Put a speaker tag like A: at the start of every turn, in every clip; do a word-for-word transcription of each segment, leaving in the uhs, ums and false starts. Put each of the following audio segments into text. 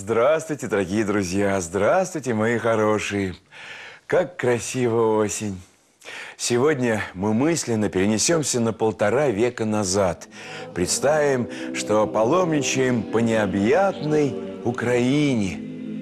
A: Здравствуйте, дорогие друзья! Здравствуйте, мои хорошие! Как красиво осень! Сегодня мы мысленно перенесемся на полтора века назад. Представим, что паломничаем по необъятной Украине.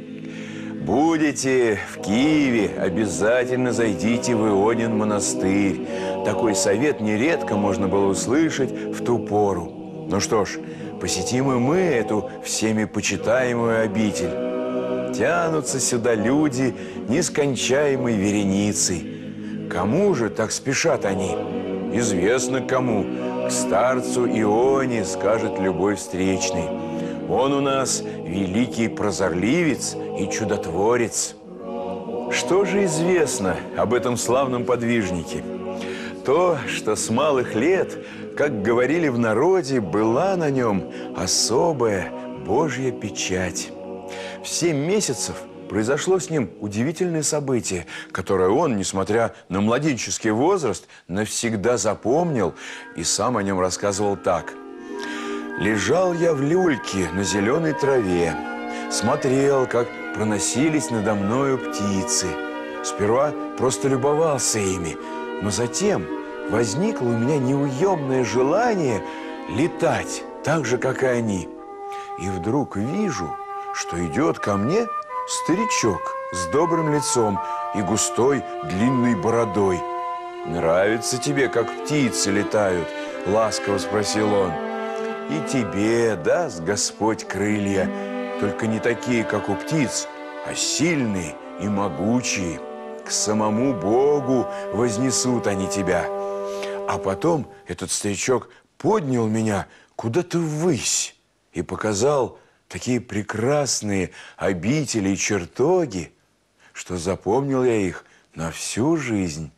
A: Будете в Киеве, обязательно зайдите в Ионин монастырь. Такой совет нередко можно было услышать в ту пору. Ну что ж, посетим и мы эту всеми почитаемую обитель. Тянутся сюда люди нескончаемой вереницей. Кому же так спешат они? Известно кому. К старцу Ионе, скажет любой встречный. Он у нас великий прозорливец и чудотворец. Что же известно об этом славном подвижнике? То, что с малых лет, как говорили в народе, была на нем особая Божья печать. В семь месяцев произошло с ним удивительное событие, которое он, несмотря на младенческий возраст, навсегда запомнил и сам о нем рассказывал так. «Лежал я в люльке на зеленой траве, смотрел, как проносились надо мною птицы. Сперва просто любовался ими, но затем возникло у меня неуемное желание летать так же, как и они. И вдруг вижу, что идет ко мне старичок с добрым лицом и густой длинной бородой. «Нравится тебе, как птицы летают?» – ласково спросил он. «И тебе даст Господь крылья, только не такие, как у птиц, а сильные и могучие. К самому Богу вознесут они тебя». А потом этот старичок поднял меня куда-то ввысь и показал такие прекрасные обители и чертоги, что запомнил я их на всю жизнь.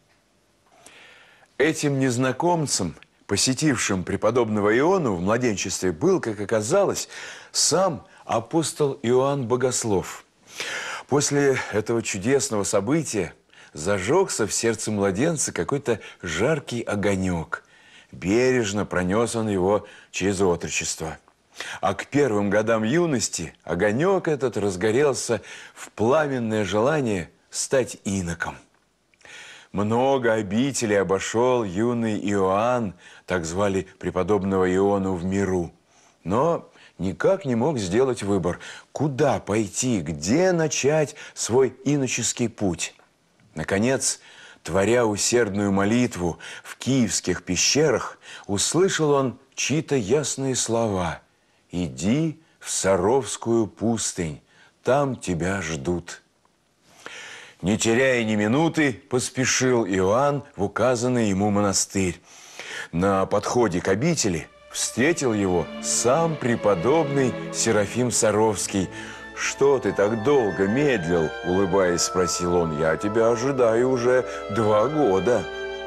A: Этим незнакомцем, посетившим преподобного Иону в младенчестве, был, как оказалось, сам апостол Иоанн Богослов. После этого чудесного события зажегся в сердце младенца какой-то жаркий огонек. Бережно пронес он его через отрочество. А к первым годам юности огонек этот разгорелся в пламенное желание стать иноком. Много обителей обошел юный Иоанн, так звали преподобного Иону в миру, но никак не мог сделать выбор, куда пойти, где начать свой иноческий путь. Наконец, творя усердную молитву в киевских пещерах, услышал он чьи-то ясные слова: «Иди в Саровскую пустынь, там тебя ждут». Не теряя ни минуты, поспешил Иоанн в указанный ему монастырь. На подходе к обители встретил его сам преподобный Серафим Саровский. «Что ты так долго медлил?» – улыбаясь, спросил он. «Я тебя ожидаю уже два года».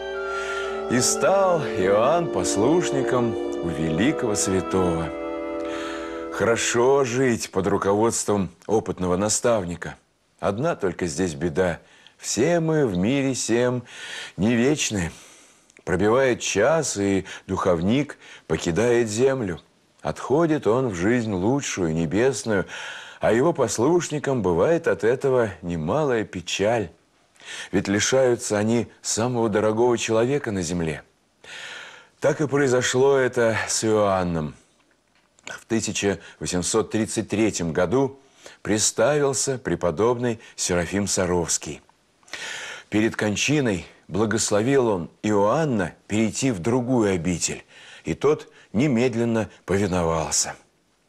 A: И стал Иоанн послушником у великого святого. Хорошо жить под руководством опытного наставника. Одна только здесь беда. Все мы в мире сем не вечны. Пробивает час, и духовник покидает землю. Отходит он в жизнь лучшую, небесную, а его послушникам бывает от этого немалая печаль. Ведь лишаются они самого дорогого человека на земле. Так и произошло это с Иоанном. В тысяча восемьсот тридцать третьем году представился преподобный Серафим Саровский. Перед кончиной благословил он Иоанна перейти в другую обитель, и тот немедленно повиновался.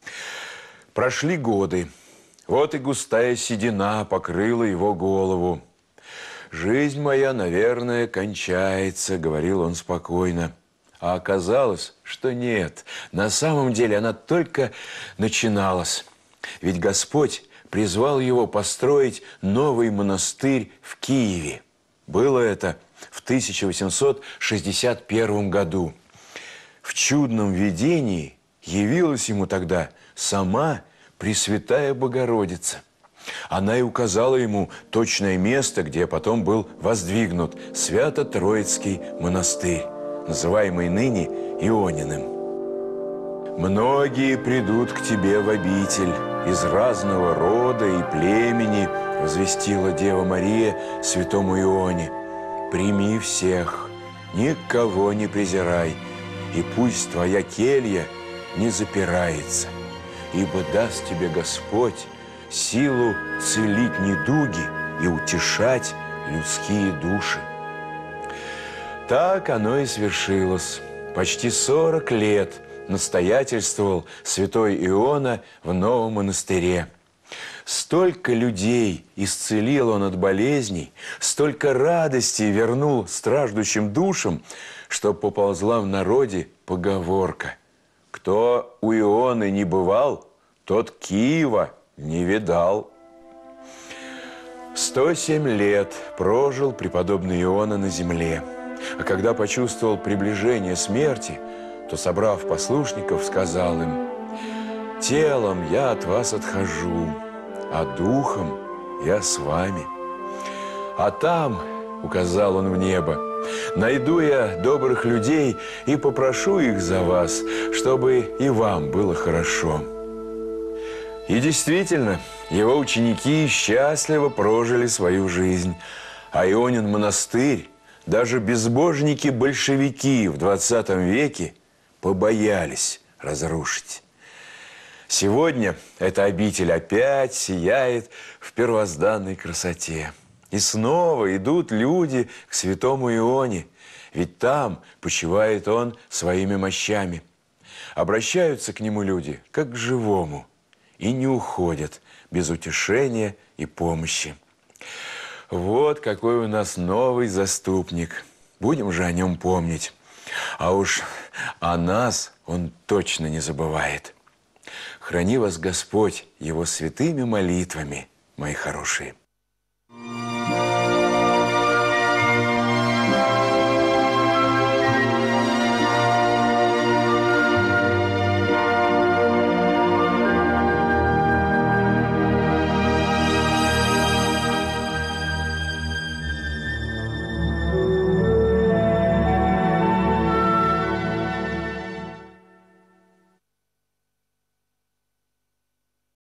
A: Прошли годы. Вот и густая седина покрыла его голову. «Жизнь моя, наверное, кончается», — говорил он спокойно. А оказалось, что нет. На самом деле она только начиналась. Ведь Господь призвал его построить новый монастырь в Киеве. Было это в тысяча восемьсот шестьдесят первом году. В чудном видении явилась ему тогда сама Пресвятая Богородица. Она и указала ему точное место, где потом был воздвигнут Свято-Троицкий монастырь, называемый ныне Иониным. Многие придут к тебе в обитель из разного рода и племени, возвестила Дева Мария святому Ионе. Прими всех, никого не презирай, и пусть твоя келья не запирается, ибо даст тебе Господь силу целить недуги и утешать людские души. Так оно и свершилось. Почти сорок лет настоятельствовал святой Иона в новом монастыре. Столько людей исцелил он от болезней, столько радости вернул страждущим душам, что поползла в народе поговорка: кто у Ионы не бывал, тот Киева не видал. сто семь лет прожил преподобный Иона на земле, а когда почувствовал приближение смерти, то, собрав послушников, сказал им: «Телом я от вас отхожу, а духом я с вами. А там, — указал он в небо, — найду я добрых людей и попрошу их за вас, чтобы и вам было хорошо». И действительно, его ученики счастливо прожили свою жизнь, а Ионин монастырь даже безбожники-большевики в двадцатом веке побоялись разрушить. Сегодня эта обитель опять сияет в первозданной красоте. И снова идут люди к святому Ионе, ведь там почивает он своими мощами. Обращаются к нему люди как к живому и не уходят без утешения и помощи. Вот какой у нас новый заступник. Будем же о нем помнить. А уж о нас он точно не забывает. Храни вас Господь его святыми молитвами, мои хорошие.